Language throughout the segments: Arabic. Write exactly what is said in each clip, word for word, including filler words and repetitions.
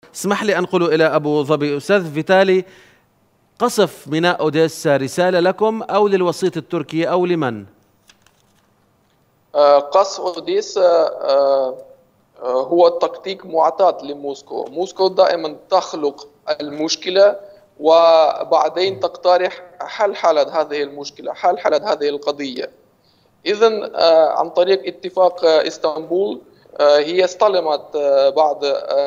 اسمح لي أنقل إلى أبو ظبي. أستاذ فيتالي، قصف ميناء أوديسا رسالة لكم أو للوسيط التركي أو لمن؟ قصف أوديسا هو تكتيك معتاد لموسكو. موسكو دائما تخلق المشكلة وبعدين تقترح حل حل هذه المشكلة، حل حل هذه القضية. إذن عن طريق اتفاق اسطنبول هي استلمت بعض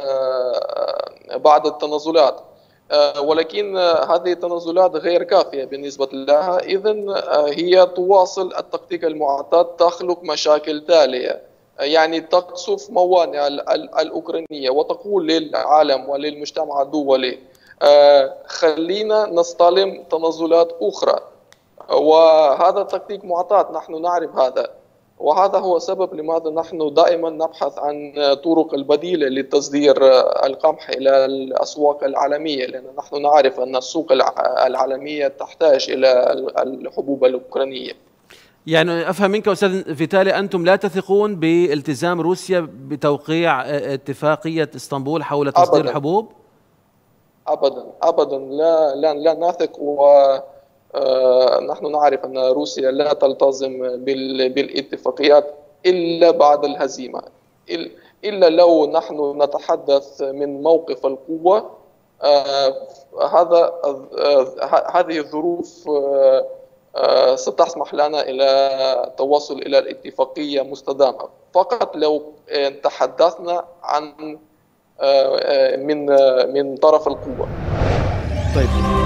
بعض التنازلات، ولكن هذه التنازلات غير كافية بالنسبة لها. إذن هي تواصل التكتيك المعتاد، تخلق مشاكل تالية، يعني تقصف موانع الأوكرانية وتقول للعالم وللمجتمع الدولي خلينا نستلم تنازلات أخرى. وهذا تكتيك معتاد، نحن نعرف هذا، وهذا هو سبب لماذا نحن دائما نبحث عن طرق البديلة لتصدير القمح إلى الأسواق العالمية، لأن نحن نعرف أن السوق العالمية تحتاج إلى الحبوب الأوكرانية. يعني أفهم منك أستاذ فيتالي، أنتم لا تثقون بالتزام روسيا بتوقيع اتفاقية اسطنبول حول تصدير أبداً. الحبوب؟ أبدا أبدا لا لا, لا نثق، ونحن نعرف أن روسيا لا تلتزم بالاتفاقيات إلا بعد الهزيمة، إلا لو نحن نتحدث من موقف القوة. هذا هذه الظروف ستسمح لنا إلى التوصل إلى الاتفاقية مستدامة، فقط لو تحدثنا عن من من طرف القوة. طيب.